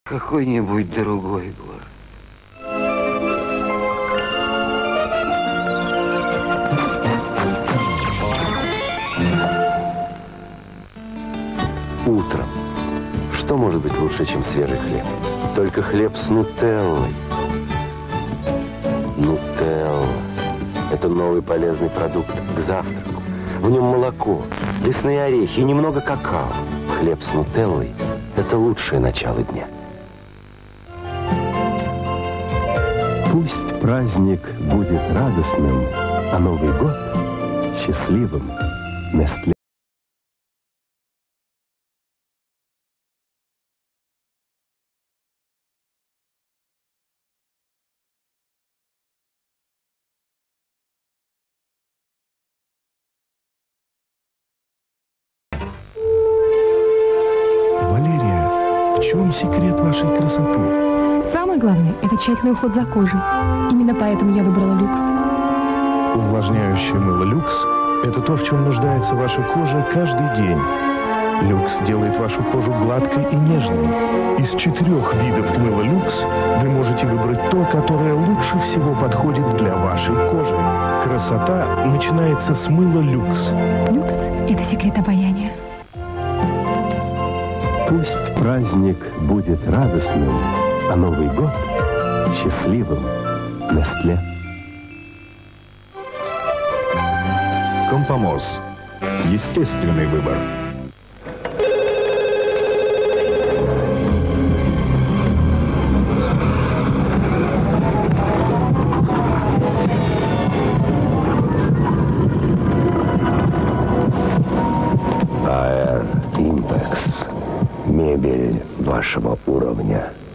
какой-нибудь другой город. Утром. Что может быть лучше, чем свежий хлеб? Только хлеб с нутеллой. Нутелла. Это новый полезный продукт к завтраку. В нем молоко, лесные орехи и немного какао. Хлеб с нутеллой – это лучшее начало дня. Пусть праздник будет радостным, а Новый год – счастливым. Нестле. В чем секрет вашей красоты? Самое главное – это тщательный уход за кожей. Именно поэтому я выбрала люкс. Увлажняющее мыло люкс – это то, в чем нуждается ваша кожа каждый день. Люкс делает вашу кожу гладкой и нежной. Из 4 видов мыла люкс вы можете выбрать то, которое лучше всего подходит для вашей кожи. Красота начинается с мыла люкс. Люкс – это секрет обаяния. Пусть праздник будет радостным, а Новый год – счастливым. Нестле. Компомоз. Естественный выбор. Air Impex. Мебель вашего уровня.